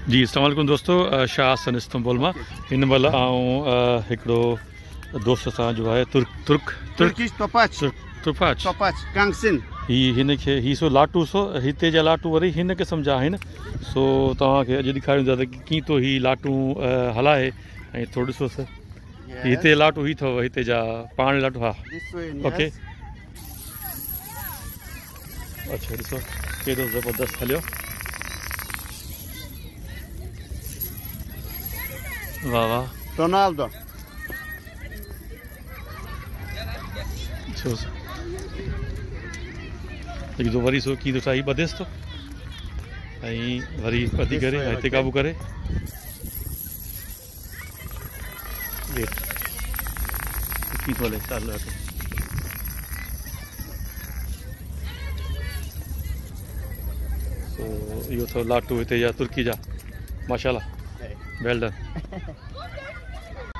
जी अस्सलाम वालेकुम दोस्तों, शाह हसन इस्तंबुल मां हिन महिल आऊं हिकिड़ो दोस्त सां जो आहे Turkish topach. तुर्पाच Topach. Gangsin. हिन खे सो लाटू सो हिते जा लाटू वरी हिन क़िस्म जा आहिनि। सो तव्हांखे अॼु ॾेखारियूं था त कीअं थो ही लाटू हलाए ऐं थोरो ॾिसोसि हिते लाटू ही अथव हिते जा पाण लाटू। हा This way. Okay Yes. अच्छा ॾिसो केॾो ज़बरदस्त हलियो। वाह वाह Ronaldo. तो वरी सो की तो ही ॿधेसि थो ऐं वरी ॿधी करे हिते क़ाबू करे की थो हले चालू आहे। सो इहो अथव लाटू हिते जा तुर्की जा। माशाल्लाह, वेल डन।